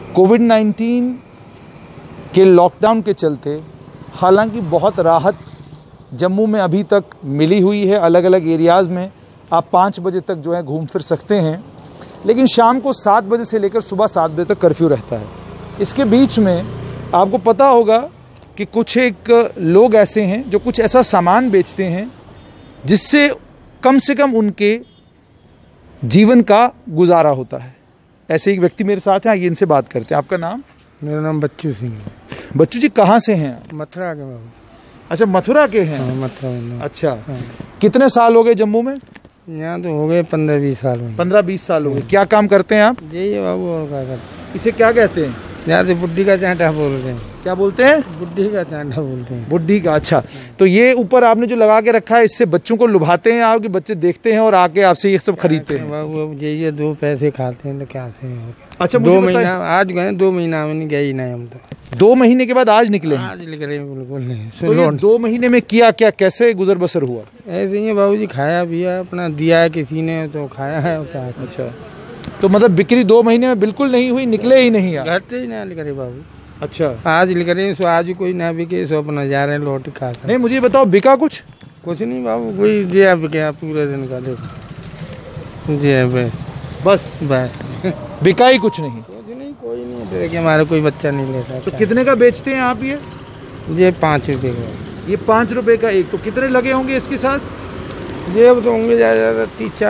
कोविड-19 के लॉकडाउन के चलते हालांकि बहुत राहत जम्मू में अभी तक मिली हुई है। अलग अलग एरियाज़ में आप 5 बजे तक जो है घूम फिर सकते हैं, लेकिन शाम को 7 बजे से लेकर सुबह 7 बजे तक कर्फ्यू रहता है। इसके बीच में आपको पता होगा कि कुछ एक लोग ऐसे हैं जो कुछ ऐसा सामान बेचते हैं जिससे कम से कम उनके जीवन का गुजारा होता है। ऐसे एक व्यक्ति मेरे साथ हैं, आइए इनसे बात करते हैं। आपका नाम? मेरा नाम बच्चू सिंह है। बच्चू जी कहाँ से हैं? मथुरा के बाबू। अच्छा, मथुरा के हैं। हाँ, मथुरा में। अच्छा, कितने साल हो गए जम्मू में? यहाँ तो हो गए 15-20 साल में। 15-20 साल हो गए। क्या काम करते हैं आप? यही है बाबू, और क्या करते? इसे क्या कहते हैं? यहाँ से बुड्ढी का चांटा बोल रहे हैं। क्या बोलते हैं? बुड्ढी का चांटा बोलते हैं। बुड्ढी का। अच्छा, तो ये ऊपर आपने जो लगा के रखा है, इससे बच्चों को लुभाते हैं आप कि बच्चे देखते हैं और आके आपसे ये सब खरीदते हैं? बाबू अब यही 2 पैसे खाते हैं तो क्या से। अच्छा, 2 महीना आज गए, 2 महीना में नहीं गए नहीं हम तो। 2 महीने के बाद आज निकले हैं? आज निकले बिल्कुल नहीं। तो ये 2 महीने में किया क्या, कैसे गुजर बसर हुआ? ऐसे ही है बाबू जी, खाया पिया अपना, दिया है किसी ने तो खाया है। क्या? अच्छा, तो मतलब बिक्री 2 महीने में बिल्कुल नहीं हुई, निकले ही नहीं आप? घर से ही ना लिख रहे बाबू। अच्छा, आज लिख रहे हैं, सो आज कोई ना बिके, सो अपना जा रहे हैं लौट खाता। नहीं मुझे बताओ, बिका कुछ? कुछ नहीं बाबू, कोई दिया बिका पूरे दिन का। देखो जी बस बिका ही कुछ नहीं? कुछ नहीं, कोई नहीं देखिए, हमारा कोई बच्चा नहीं लेता। तो कितने का बेचते हैं आप ये 5 रुपये का। ये 5 रुपए का एक। तो कितने लगे होंगे इसके साथ? ये अब तो होंगे ज़्यादा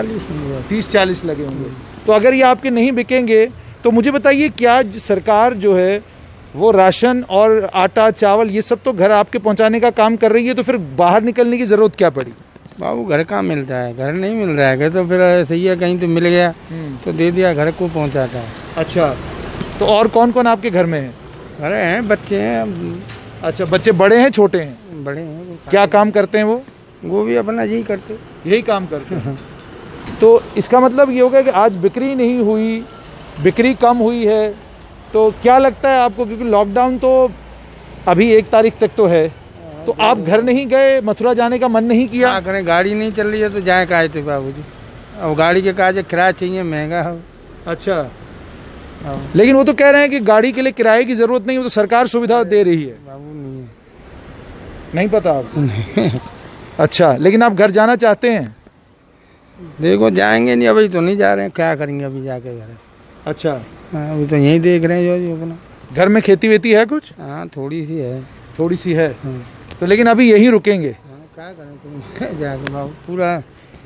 30-40 लगे होंगे। तो अगर ये आपके नहीं बिकेंगे तो मुझे बताइए, क्या सरकार जो है वो राशन और आटा चावल ये सब तो घर आपके पहुंचाने का काम कर रही है, तो फिर बाहर निकलने की ज़रूरत क्या पड़ी? बाबू घर कहाँ मिलता है, घर नहीं मिल रहा है। तो फिर सही है, कहीं तो मिल गया तो दे दिया, घर को पहुँचाता है। अच्छा, तो और कौन कौन आपके घर में है? घर हैं, बच्चे हैं। अच्छा, बच्चे बड़े हैं छोटे हैं? बड़े हैं। क्या काम करते हैं वो भी अपना यही करते, यही काम करते हैं। तो इसका मतलब ये होगा कि आज बिक्री नहीं हुई, बिक्री कम हुई है। तो क्या लगता है आपको, क्योंकि लॉकडाउन तो अभी 1 तारीख तक तो है, तो आप घर नहीं गए, मथुरा जाने का मन नहीं किया? क्या करें, गाड़ी नहीं चल रही है तो जाए काहे थे बाबू जी। अब गाड़ी के काज किराया चाहिए, महंगा है। अच्छा, लेकिन वो तो कह रहे हैं कि गाड़ी के लिए किराए की जरूरत नहीं, वो तो सरकार सुविधा दे रही है। बाबू नहीं है, नहीं पता आपको? अच्छा, लेकिन आप घर जाना चाहते हैं? देखो जाएंगे नहीं, अभी तो नहीं जा रहे हैं, क्या करेंगे अभी जाके घर। अच्छा, अभी तो यहीं देख रहे हैं जो अपना। घर में खेती वेती है कुछ? हाँ, थोड़ी सी है। थोड़ी सी है। तो लेकिन अभी यहीं रुकेंगे? क्या करें तुम जाके बाबू, पूरा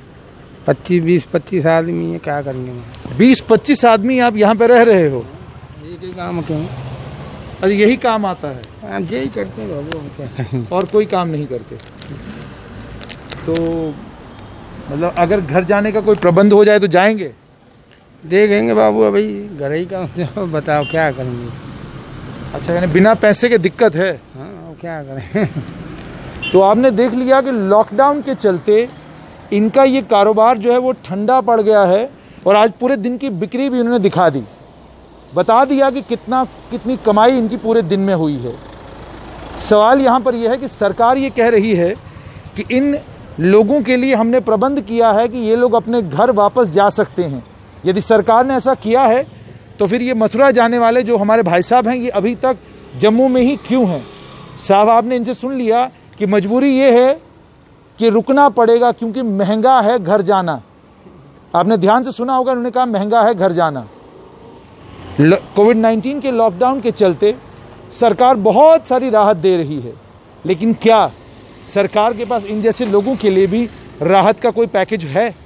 20-25 आदमी है, क्या करेंगे। 20-25 आदमी आप यहाँ पे रह रहे हो? यही काम क्यों? अरे यही काम आता है? हाँ, यही करते हैं बाबू, और कोई काम नहीं करते? तो मतलब अगर घर जाने का कोई प्रबंध हो जाए तो जाएंगे? देखेंगे बाबू, अभी घर ही का बताओ क्या करेंगे। अच्छा, यानी बिना पैसे के दिक्कत है? हाँ, क्या करें। तो आपने देख लिया कि लॉकडाउन के चलते इनका ये कारोबार जो है वो ठंडा पड़ गया है, और आज पूरे दिन की बिक्री भी उन्होंने दिखा दी, बता दिया कि कितनी कमाई इनकी पूरे दिन में हुई है। सवाल यहाँ पर यह है कि सरकार ये कह रही है कि इन लोगों के लिए हमने प्रबंध किया है कि ये लोग अपने घर वापस जा सकते हैं। यदि सरकार ने ऐसा किया है तो फिर ये मथुरा जाने वाले जो हमारे भाई साहब हैं, ये अभी तक जम्मू में ही क्यों हैं? साहब, आपने इनसे सुन लिया कि मजबूरी ये है कि रुकना पड़ेगा क्योंकि महंगा है घर जाना। आपने ध्यान से सुना होगा, उन्होंने कहा महंगा है घर जाना। कोविड-19 के लॉकडाउन के चलते सरकार बहुत सारी राहत दे रही है, लेकिन क्या सरकार के पास इन जैसे लोगों के लिए भी राहत का कोई पैकेज है?